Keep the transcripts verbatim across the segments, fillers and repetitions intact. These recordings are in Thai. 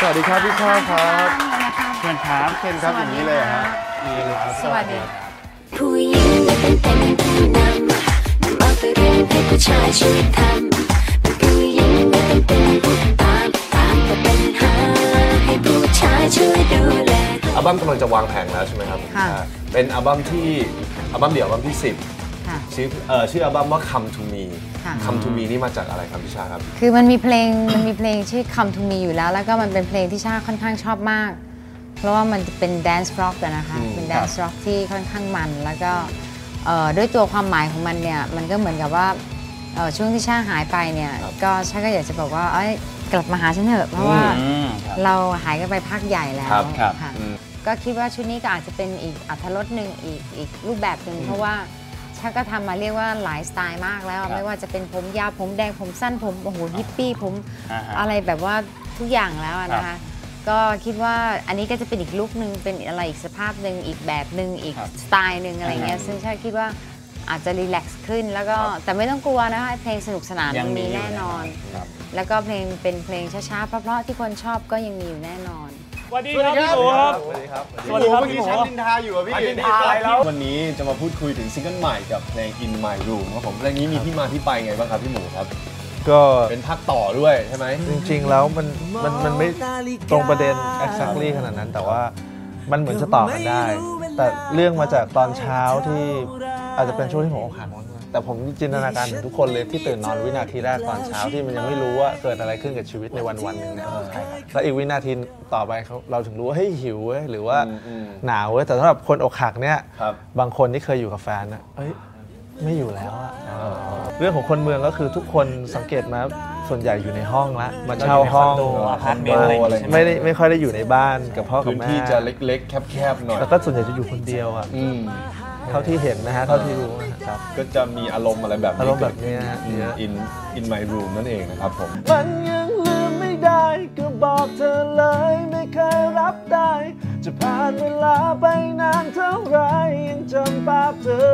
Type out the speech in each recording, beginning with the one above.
วัสดีครับพี่ชาครับเชิญครับเคนครับอย่างนี้เลยฮะสวัสดีผู้หญิงไม่เป็นแต่งผู้นำนำเอาแต่เรื่องให้ผู้ชายช่วยทำผู้หญิงไม่เป็นแต่งตามตามแต่ปัญหาให้ผู้ชายช่วยดูแลอัลบั้มกำลังจะวางแผงแล้วใช่ไหมครับเป็นอัลบั้มที่อัลบั้มเดี่ยวอัลบั้มที่สิบชื่อเอ่อชื่ออัลบั้มว่า Come to Me Come to Me นี่มาจากอะไรครับพี่ชาครับคือมันมีเพลงมันมีเพลงชื่อ Come to Me อยู่แล้วแล้วก็มันเป็นเพลงที่ชาค่อนข้างชอบมากเพราะว่ามันเป็น dance rock นะคะเป็น dance rock ที่ค่อนข้างมันแล้วก็ด้วยตัวความหมายของมันเนี่ยมันก็เหมือนกับว่าช่วงที่ชาหายไปเนี่ยก็ชาก็อยากจะบอกว่ากลับมาหาฉันเถอะเพราะว่าเราหายกันไปพักใหญ่แล้วค่ะก็คิดว่าชุดนี้ก็อาจจะเป็นอีกอรรถรสหนึ่งอีกอีกรูปแบบหนึ่งเพราะว่าชาก็ทำมาเรียกว่าหลายสไตล์มากแล้วไม่ว่าจะเป็นผมยาวผมแดงผมสั้นผมโอ้โหฮิปปี้ผมอะไรแบบว่าทุกอย่างแล้วนะคะก็คิดว่าอันนี้ก็จะเป็นอีกลุคนึงเป็นอะไรอีกสภาพหนึ่งอีกแบบหนึ่งอีกสไตล์หนึ่งอะไรเงี้ยซึ่งชาคิดว่าอาจจะรีแลกซ์ขึ้นแล้วก็แต่ไม่ต้องกลัวนะคะเพลงสนุกสนานมันมีแน่นอนแล้วก็เพลงเป็นเพลงช้าๆเพราะๆที่คนชอบก็ยังมีอยู่แน่นอนสวัสดีครับพี่หมูครับสวัสดีครับสวัสดีครับเมื่อกี้ชั้นดินทาอยู่อ่ะพี่ดินทาอะไรแล้ววันนี้จะมาพูดคุยถึงซิงเกิลใหม่กับเพลง In My Room ครับผมเพลงนี้มีที่มาที่ไปไงบ้างครับพี่หมูครับก็เป็นภาคต่อด้วยใช่ไหมจริงๆแล้วมันมันมันไม่ตรงประเด็น exactly ขนาดนั้นแต่ว่ามันเหมือนจะต่อกันได้แต่เรื่องมาจากตอนเช้าที่อาจจะเป็นช่วงที่ผมอกหักแต่ผมจินตนาการถึงทุกคนเลยที่ตื่นนอนวินาทีแรกตอนเช้าที่มันยังไม่รู้ว่าเกิดอะไรขึ้นกับชีวิตในวันวันหนึ่งเนี่ยแล้วอีกวินาทีต่อไปเราถึงรู้ว่าเฮ้ยหิวเว้ยหรือว่าหนาวเว้ยแต่สำหรับคนอกหักเนี่ยบางคนที่เคยอยู่กับแฟนนะเฮ้ยไม่อยู่แล้วอะเรื่องของคนเมืองก็คือทุกคนสังเกตมาส่วนใหญ่อยู่ในห้องละมาเช่าห้องไม่ได้ไม่ค่อยได้อยู่ในบ้านกับพ่อกับแม่ที่จะเล็กๆแคบๆหน่อยแล้วก็ส่วนใหญ่จะอยู่คนเดียวอะเท่าที่เห็นนะฮะเท่าที่รู้นะครับก็จะมีอารมณ์อะไรแบบนี้อารมณ์แบบนี้ in in my room นั่นเองนะครับผมมันยังลืมไม่ได้ก็บอกเธอเลยไม่เคยรับได้จะผ่านเวลาไปนานเท่าไรยังจำภาพเธอ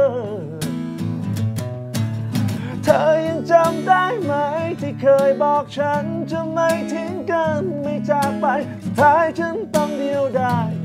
เธอยังจำได้ไหมที่เคยบอกฉันจะไม่ทิ้งกันไม่จากไปสุดท้ายฉันต้องเดียวดาย